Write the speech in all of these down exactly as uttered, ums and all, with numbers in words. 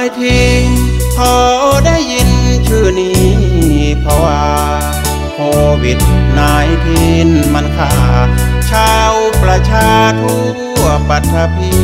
ายทีพอได้ยินชื่อนี้เพราะว่าโควิดนายทีนมันฆ่าชาวประชาทั่วปัทภี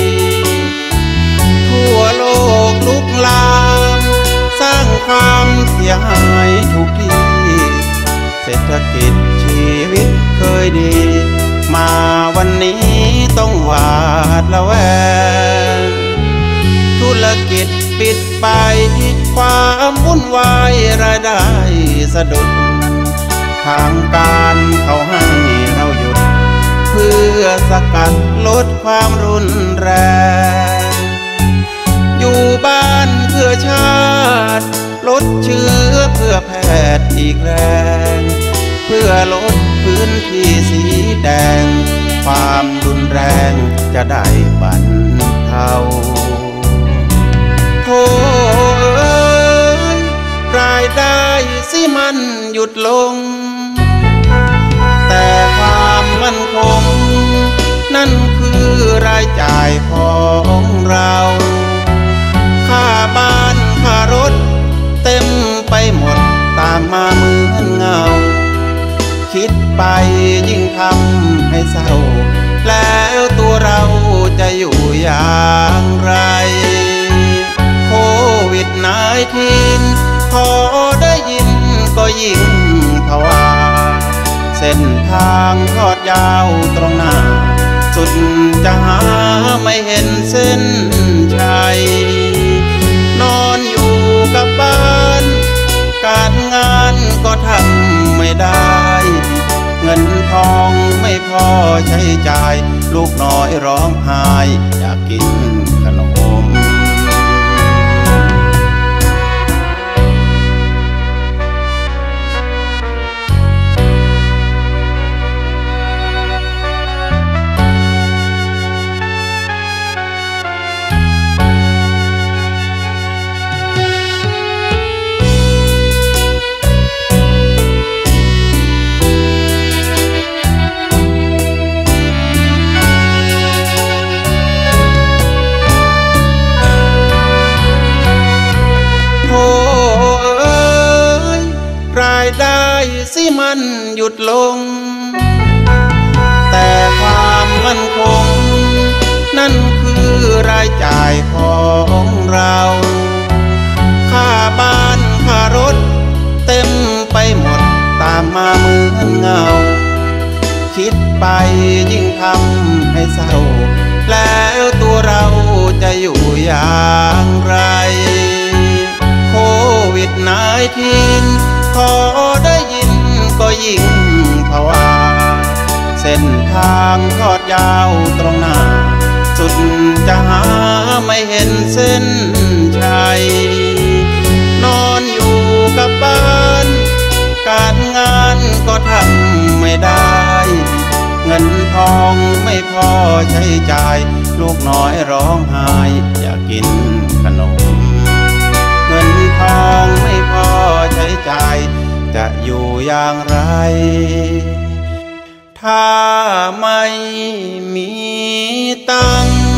ทั่วโลกลุกลามสร้างความเสียหายทุกที่เศรษฐกิจชีวิตเคยดีมาวันนี้ต้องหวาดระแวงธุรกิจปิดไปความวุ่นวายรายได้สะดุดทางการเขาให้เราหยุดเพื่อสกัดลดความรุนแรงอยู่บ้านเพื่อชาติลดเชื้อเพื่อแพทย์อีกแรงเพื่อลดพื้นที่สีแดงความรุนแรงจะได้บรรเทาโธ่เอ้ยรายได้สิมันหยุดลงแต่ความมั่นคงนั่นคือรายจ่ายของเราค่าบ้านค่ารถเต็มไปหมดตามมาเหมือนเงาคิดไปยิ่งทำให้เศร้าแล้วตัวเราจะอยู่อย่างไรโควิดนายทีนพอได้ยินก็ยิ่งภาวะเส้นทางทอดยาวตรงหน้าสุดจะหาไม่เห็นเส้นชัยนอนอยู่กับบ้านการงานก็ทำไม่ได้เงินทองไม่พอใช้จ่ายลูกน้อยร้องไห้อยากกินขนมสิมันหยุดลงแต่ความมั่นคงนั่นคือรายจ่ายของเราค่าบ้านค่ารถเต็มไปหมดตามมาเหมือนเงาคิดไปยิ่งทำให้เศร้าแล้วตัวเราจะอยู่อย่างไรโควิดนายทีนพอได้ยินก็ยิ่งภาวะเส้นทางทอดยาวตรงหน้าสุดจะหาไม่เห็นเส้นชัยนอนอยู่กับบ้านการงานก็ทำไม่ได้เงินทองไม่พอใช้จ่ายลูกน้อยร้องไห้อยากกินขนมเงินทองไม่พอใช้จ่ายจะอยู่อย่างไรถ้าไม่มีตังค์